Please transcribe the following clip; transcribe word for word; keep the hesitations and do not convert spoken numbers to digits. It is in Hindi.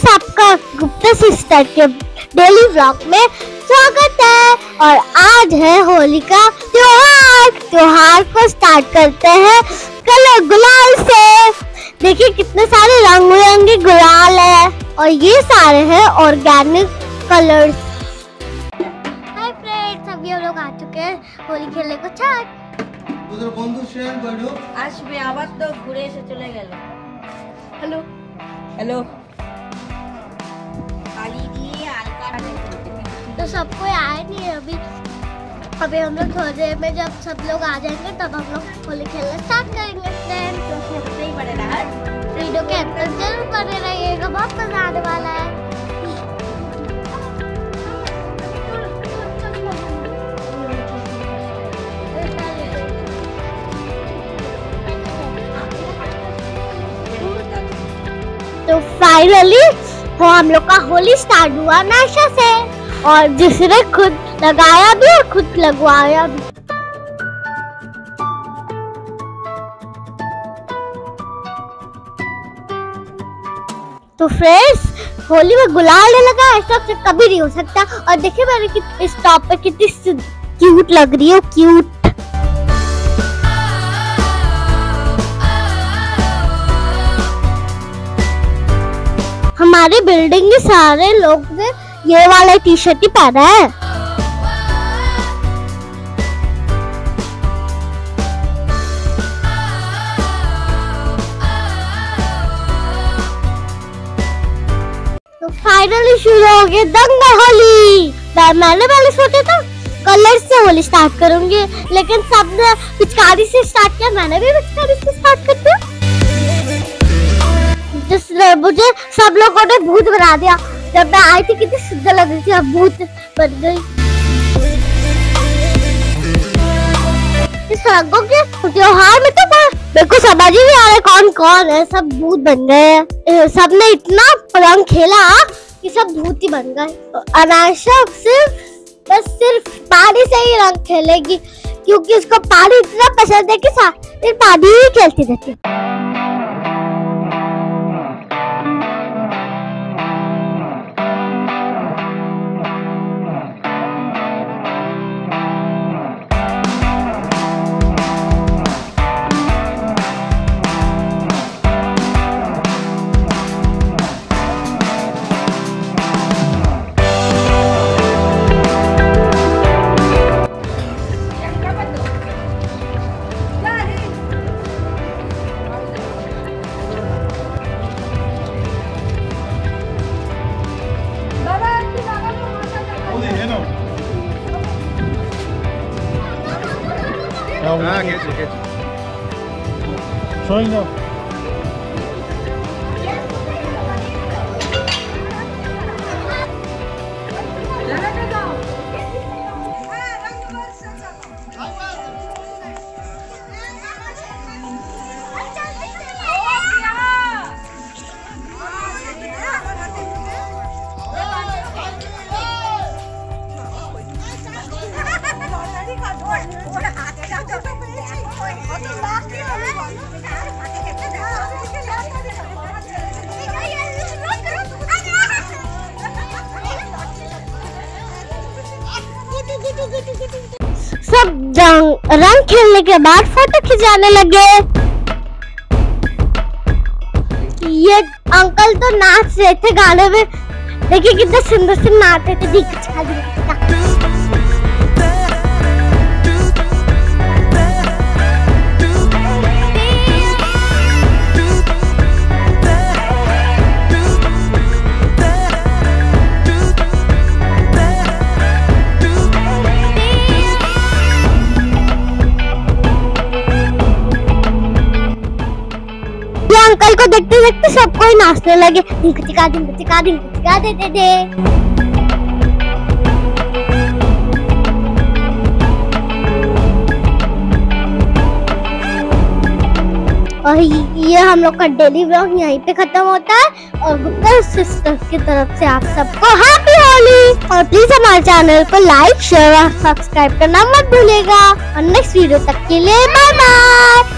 फ्रेंड्स, आपका गुप्ता सिस्टर के डेली व्लॉग में स्वागत है। और आज है होली का त्योहार। त्योहार को स्टार्ट करते हैं कलर गुलाल से। देखिए कितने सारे रंग बिरंगे गुलाल है और ये सारे हैं ऑर्गेनिक कलर्स। हाय फ्रेंड्स, अभी हम लोग आ चुके हैं होली खेलने को छत। তোদের বন্ধু শেয়ার করো আসবে আবার তো ঘুরে এসে চলে গেল। হ্যালো হ্যালো खाली दिए हल्का तो सब कोई आए नहीं है अभी। अभी हम लोग थोड़ी देर में जब सब लोग आ जाएंगे तब हम लोग होली खेलना स्टार्ट करेंगे। फ्रेंड तो खेलते ही पड़ेगा है। वीडियो के अंदर जरूर बने रहिएगा, बहुत मजा आने वाला है। तो फाइनली वो हम लोग का होली स्टार्ट हुआ नाशा से, और जिसने खुद लगाया भी और खुद लगवाया भी। तो फ्रेंड्स, होली में गुलाल नहीं लगा ऐसा तो कभी नहीं हो सकता। और देखिए मैंने इस टॉप पे कितनी क्यूट लग रही है, क्यूट। हमारी बिल्डिंग के सारे लोग ने ये वाला टी शर्ट ही पहना है। तो फाइनली शुरू हो गया दंगल होली। मैंने पहले सोचा था कलर से होली स्टार्ट करूंगी, लेकिन सबने पिचकारी से स्टार्ट किया, मैंने भी पिचकारी से स्टार्ट कर दिया। जिसने मुझे सब लोगों ने भूत बना दिया। जब मैं आई थी कितनी सुंदर लग रही थी, अब भूत बन गई। इस रंगों के त्योहार में तो मेरे को समझ ही नहीं आ रहा कौन कौन है, सब भूत बन गए हैं। सबने इतना रंग खेला कि सब भूत ही बन गए। अनाशा सिर्फ बस सिर्फ पानी से ही रंग खेलेगी, क्योंकि उसको पानी इतना पसंद है कि सारे पानी ही खेलती रहती है। हाँ कैसे कैसे Showing up. सब रंग रंग खेलने के बाद फोटो खिंचाने लगे। ये अंकल तो नाच रहे थे गाने में, देखिए कितने सुंदर से नाच रहे थे। दिखा दिखा अंकल को देखते देखते सब कोई नाचने लगे। दिंक टिका दिंक टिका दिंक टिका दे दे दे। और ये हम लोग का डेली व्लॉग यहीं पे खत्म होता है। और गुप्ता सिस्टर्स की तरफ से आप सबको हैप्पी होली। और प्लीज हमारे चैनल को लाइक शेयर और सब्सक्राइब करना मत भूलिएगा। और नेक्स्ट वीडियो तक के लिए बाय बाय।